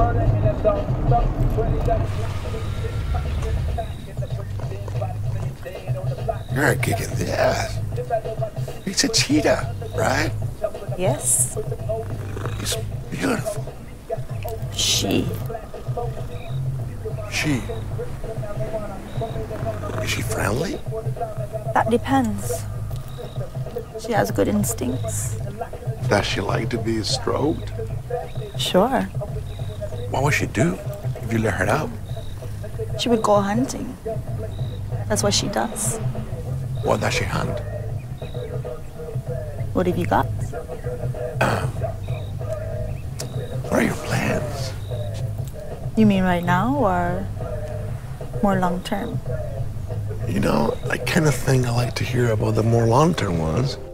You're kicking the ass. He's a cheetah, right? Yes. He's beautiful. She. She. Is she friendly? That depends. She has good instincts. Does she like to be stroked? Sure. What would she do if you let her out? She would go hunting. That's what she does. What does she hunt? What have you got? What are your plans? You mean right now or more long term? You know, I kind of think I like to hear about the more long-term ones.